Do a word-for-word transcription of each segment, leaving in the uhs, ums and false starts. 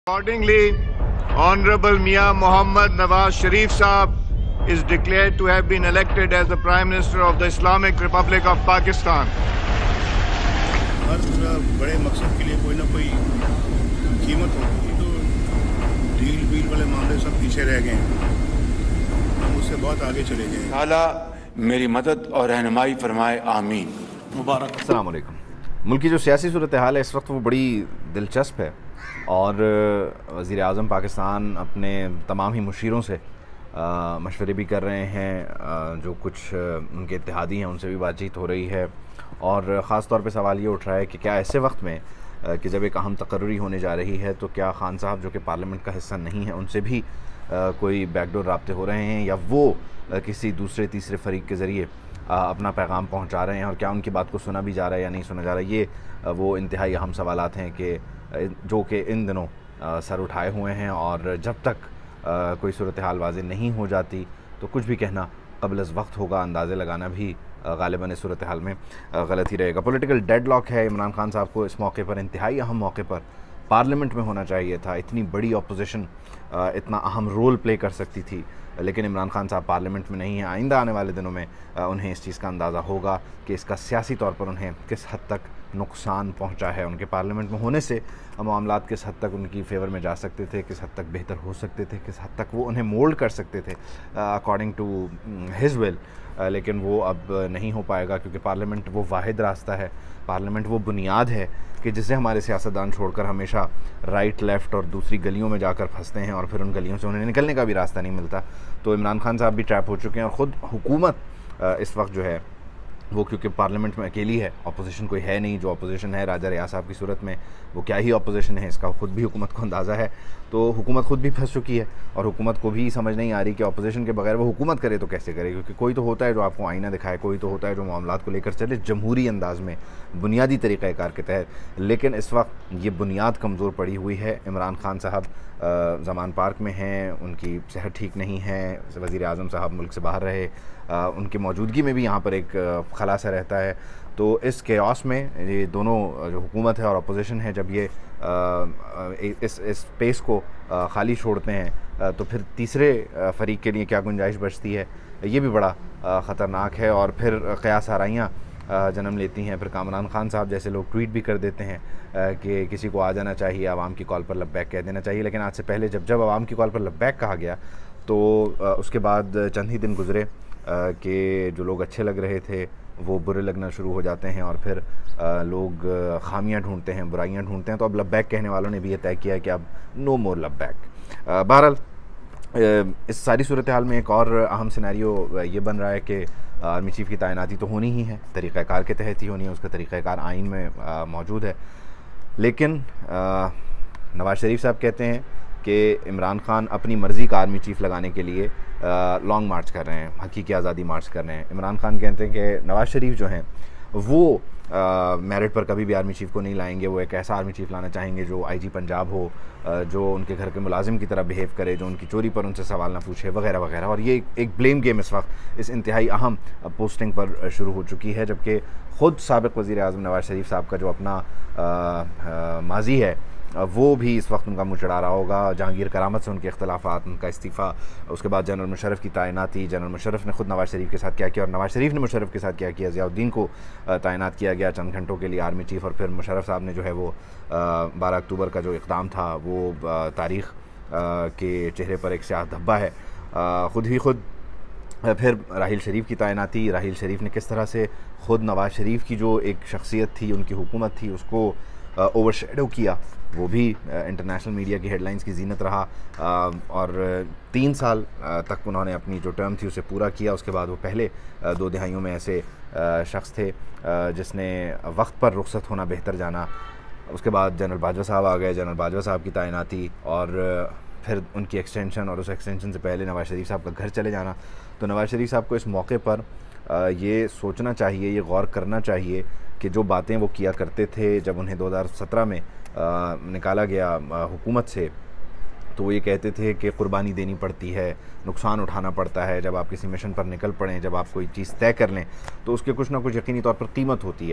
Accordingly, Honorable Mian Mohammad Nawaz Sharif Saab is declared to have been elected as the Prime Minister of the Islamic Republic of Pakistan. हर बड़े मकसद के लिए कोई ना कोई कीमत होती है, तो डील वील वाले मामले सब पीछे रह गए हैं, हम उससे बहुत आगे चले गए हैं। ताला मेरी मदद और रहनुमाई फरमाए, आमीन। मुबारक। अस्सलाम वालेकुम। मुल्क की जो सियासी सूरत हाल है इस वक्त वो बड़ी दिलचस्प है और वज़ीर आज़म पाकिस्तान अपने तमाम ही मुशीरों से मशवरे भी कर रहे हैं, जो कुछ उनके इत्तेहादी हैं उनसे भी बातचीत हो रही है और ख़ास तौर पे सवाल ये उठ रहा है कि क्या ऐसे वक्त में कि जब एक अहम तकर्री होने जा रही है तो क्या खान साहब जो कि पार्लियामेंट का हिस्सा नहीं है उनसे भी कोई बैकडोर राब्ते हो रहे हैं या वो किसी दूसरे तीसरे फरीक के ज़रिए अपना पैगाम पहुंचा रहे हैं और क्या उनकी बात को सुना भी जा रहा है या नहीं सुना जा रहा है। ये वो इंतहाई अहम सवालात हैं कि जो कि इन दिनों सर उठाए हुए हैं और जब तक कोई सूरत हाल वाज़ेह नहीं हो जाती तो कुछ भी कहना क़ब्ल अज़ वक्त होगा, अंदाज़े लगाना भी ग़ालिबन इस सूरत हाल में गलत ही रहेगा। पॉलिटिकल डेडलॉक है। इमरान खान साहब को इस मौके पर, इंतहाई अहम मौके पर पार्लियामेंट में होना चाहिए था। इतनी बड़ी अपोजिशन इतना अहम रोल प्ले कर सकती थी, लेकिन इमरान खान साहब पार्लियामेंट में नहीं हैं। आइंदा आने वाले दिनों में उन्हें इस चीज़ का अंदाज़ा होगा कि इसका सियासी तौर पर उन्हें किस हद तक नुकसान पहुंचा है। उनके पार्लियामेंट में होने से मामलात किस हद तक उनकी फेवर में जा सकते थे, किस हद तक बेहतर हो सकते थे, किस हद तक वो उन्हें मोल्ड कर सकते थे अकॉर्डिंग टू हिज विल, लेकिन वो अब नहीं हो पाएगा क्योंकि पार्लियामेंट वो वाहिद रास्ता है, पार्लियामेंट वो बुनियाद है कि जिसे हमारे सियासतदान छोड़कर हमेशा राइट लेफ़्ट और दूसरी गलियों में जाकर फंसते हैं और फिर उन गलियों से उन्हें निकलने का भी रास्ता नहीं मिलता। तो इमरान खान साहब भी ट्रैप हो चुके हैं और ख़ुद हुकूमत इस वक्त जो है वो, क्योंकि पार्लियामेंट में अकेली है, अपोजिशन कोई है नहीं। जो अपोजिशन है राजा रियाज साहब की सूरत में, वो क्या ही अपोजिशन है इसका ख़ुद भी हुकूमत को अंदाज़ा है। तो हुकूमत ख़ुद भी फंस चुकी है और हुकूमत को भी समझ नहीं आ रही कि अपोजिशन के बगैर वो हुकूमत करे तो कैसे करे, क्योंकि कोई तो होता है जो आपको आईना दिखाए, कोई तो होता है जो मामलात को लेकर चले जमहूरी अंदाज़ में, बुनियादी तरीक़ाकार के तहत। लेकिन इस वक्त ये बुनियाद कमज़ोर पड़ी हुई है। इमरान खान साहब ज़मान पार्क में हैं, उनकी सेहत ठीक नहीं है, वज़ीर आज़म साहब मुल्क से बाहर रहे, आ, उनकी मौजूदगी में भी यहाँ पर एक खलासा रहता है। तो इस केओस में ये दोनों जो हुकूमत है और अपोजिशन है, जब ये आ, इस इस स्पेस को आ, खाली छोड़ते हैं तो फिर तीसरे फरीक के लिए क्या गुंजाइश बचती है, ये भी बड़ा ख़तरनाक है। और फिर क़यास आराइयाँ जन्म लेती हैं। फिर कामरान खान साहब जैसे लोग ट्वीट भी कर देते हैं कि किसी को आ जाना चाहिए, आवाम की कॉल पर लब्बैक कह देना चाहिए। लेकिन आज से पहले जब जब आवाम की कॉल पर लब्बैक कहा गया तो उसके बाद चंद ही दिन गुज़रे कि जो लोग अच्छे लग रहे थे वो बुरे लगना शुरू हो जाते हैं और फिर लोग खामियां ढूंढते हैं, बुराइयां ढूंढते हैं। तो अब लब्बैक कहने वालों ने भी ये तय किया है कि अब नो मोर लब्बैक। बहरहाल इस सारी सूरत हाल में एक और अहम सिनेरियो ये बन रहा है कि आर्मी चीफ़ की तैनाती तो होनी ही है, तरीक़ाकार के तहत ही होनी है, उसका तरीक़ाकार आइन में मौजूद है। लेकिन नवाज़ शरीफ साहब कहते हैं कि इमरान खान अपनी मर्ज़ी का आर्मी चीफ़ लगाने के लिए लॉन्ग मार्च कर रहे हैं, हकीकी आज़ादी मार्च कर रहे हैं। इमरान खान कहते हैं कि नवाज़ शरीफ जो हैं वो मेरिट पर कभी भी आर्मी चीफ़ को नहीं लाएंगे। वो एक ऐसा आर्मी चीफ़ लाना चाहेंगे जो आईजी पंजाब हो, जो उनके घर के मुलाजिम की तरह बिहेव करे, जो उनकी चोरी पर उनसे सवाल ना पूछे, वगैरह वगैरह। और ये एक ब्लेम गेम इस वक्त इस इंतहाई अहम पोस्टिंग पर शुरू हो चुकी है, जबकि ख़ुद साबिक़ वज़ीर आज़म नवाज़ शरीफ साहब का जो अपना माजी है वो भी इस वक्त उनका मुँह चढ़ा रहा होगा। जहांगीर करामत से उनके इख्तलाफात, उनका इस्तीफ़ा, उसके बाद जनरल मुशर्रफ की तैनाती, जनरल मुशर्रफ ने ख़ुद नवाज़ शरीफ के साथ क्या किया और नवाज़ शरीफ ने मुशर्रफ के साथ क्या किया। ज़ियाउद्दीन को तैनात किया गया चंद घंटों के लिए आर्मी चीफ़, और फिर मुशर्रफ साहब ने जो है वो बारह अक्टूबर का जो इक़दाम था वो तारीख़ के चेहरे पर एक स्याह धब्बा है। ख़ुद ही खुद फिर राहील शरीफ की तैनाती, राहील शरीफ ने किस तरह से ख़ुद नवाज़ शरीफ की जो एक शख्सियत थी, उनकी हुकूमत थी, उसको ओवरशैडो किया, वो भी इंटरनेशनल मीडिया की हेडलाइंस की जीनत रहा। आ, और तीन साल तक उन्होंने अपनी जो टर्म थी उसे पूरा किया। उसके बाद वो पहले दो दिहाइयों में ऐसे शख्स थे जिसने वक्त पर रुखसत होना बेहतर जाना। उसके बाद जनरल बाजवा साहब आ गए, जनरल बाजवा साहब की तैनाती और फिर उनकी एक्सटेंशन, और उस एक्सटेंशन से पहले नवाज़ शरीफ साहब का घर चले जाना। तो नवाज़ शरीफ साहब को इस मौके पर ये सोचना चाहिए, ये गौर करना चाहिए कि जो बातें वो किया करते थे जब उन्हें दो हज़ार सत्रह में आ, निकाला गया हुकूमत से, तो वो ये कहते थे कि कुर्बानी देनी पड़ती है, नुकसान उठाना पड़ता है। जब आप किसी मिशन पर निकल पड़ें, जब आप कोई चीज़ तय कर लें तो उसके कुछ ना कुछ यकीनी तौर पर कीमत होती है।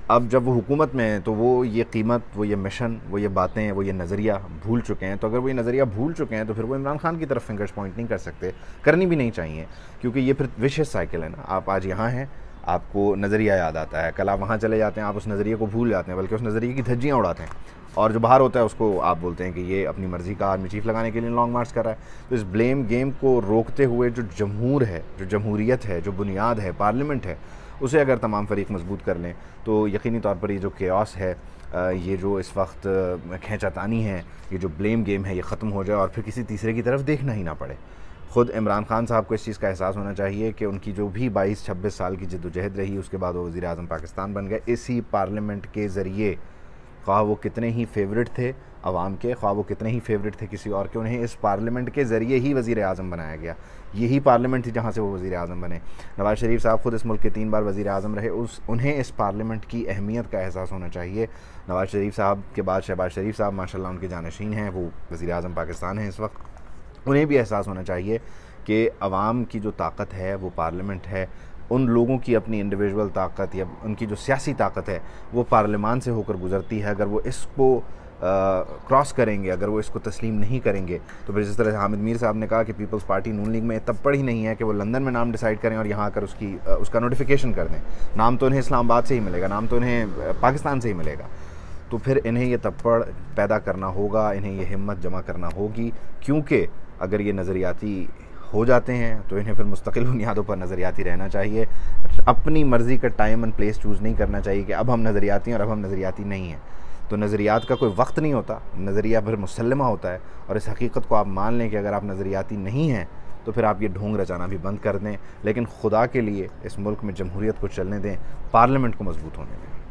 अब जब वो हुकूमत में है तो वो ये कीमत, वो ये मिशन, वो ये बातें, वो ये नज़रिया भूल चुके हैं। तो अगर वो ये नज़रिया भूल चुके हैं तो फिर वो इमरान खान की तरफ फिंगर्स पॉइंट नहीं कर सकते, करनी भी नहीं चाहिए, क्योंकि ये फिर विशेष साइकिल है ना। आप आज यहाँ हैं, आपको नज़रिया याद आता है, कल आप वहाँ चले जाते हैं, आप उस नज़रिए को भूल जाते हैं, बल्कि उस नज़रिए की धज्जियाँ उड़ाते हैं, और जो बाहर होता है उसको आप बोलते हैं कि ये अपनी मर्ज़ी का आर्मी चीफ लगाने के लिए लॉन्ग मार्च कर रहा है। तो इस ब्लेम गेम को रोकते हुए जो जमहूर है, जो जमहूरियत है, जो बुनियाद है, पार्लियामेंट है, उसे अगर तमाम फरीक मजबूत कर लें तो यकीनी तौर पर ये जो केओस है, ये जो इस वक्त खींचातानी है, ये जो ब्लेम गेम है, ये ख़त्म हो जाए और फिर किसी तीसरे की तरफ देखना ही ना पड़े। ख़ुद इमरान खान साहब को इस चीज़ का एहसास होना चाहिए कि उनकी जो भी बाईस छब्बीस साल की जद्दोजहद रही, उसके बाद वो वज़ीर आज़म पाकिस्तान बन गए इसी पार्लियामेंट के ज़रिए। ख्वाह वो कितने ही फेवरेट थे अवाम के, ख्वाह वो कितने ही फेवरेट थे किसी और के, उन्हें इस पार्लियामेंट के ज़रिए ही वज़ीर आज़म बनाया गया। यही पार्लियामेंट थी जहाँ से वो वज़ीर आज़म बने। नवाज़ शरीफ साहब ख़ुद इस मुल्क के तीन बार वज़ीर आज़म रहे, उस उन्हें इस पार्लियामेंट की अहमियत का एहसास होना चाहिए। नवाज़ शरीफ साहब के बाद शहबाज शरीफ साहब माशाल्लाह उनके जानशीन हैं, वो वज़ीर आज़म पाकिस्तान हैं इस वक्त। उन्हें भी एहसास होना चाहिए कि अवाम की जो ताकत है वो पार्लियामेंट है, उन लोगों की अपनी इंडिविजुअल ताकत या उनकी जो सियासी ताकत है वो पार्लियामान से होकर गुज़रती है। अगर वो इसको क्रॉस करेंगे, अगर वो इसको तस्लीम नहीं करेंगे, तो फिर जिस तरह से हामिद मीर साहब ने कहा कि पीपल्स पार्टी नून लीग में तब पड़ ही नहीं है कि वो लंदन में नाम डिसाइड करें और यहाँ आकर उसकी उसका नोटिफिकेशन कर दें। नाम तो इन्हें इस्लामाबाद से ही मिलेगा, नाम तो इन्हें पाकिस्तान से ही मिलेगा। तो फिर इन्हें ये तपड़ पैदा करना होगा, इन्हें ये हिम्मत जमा करना होगी, क्योंकि अगर ये नज़रियाती हो जाते हैं तो इन्हें फिर मुस्तकिल बुनियादों पर नज़रियाती रहना चाहिए। अपनी मर्ज़ी का टाइम एंड प्लेस चूज़ नहीं करना चाहिए कि अब हम नज़रियाती हैं और अब हम नज़रियाती नहीं हैं। तो नज़रियात का कोई वक्त नहीं होता, नज़रिया फिर मुसल्लमा होता है। और इस हकीकत को आप मान लें कि अगर आप नज़रियाती नहीं हैं तो फिर आप ये ढोंग रचाना भी बंद कर दें, लेकिन खुदा के लिए इस मुल्क में जमहूरियत को चलने दें, पार्लियामेंट को मजबूत होने दें।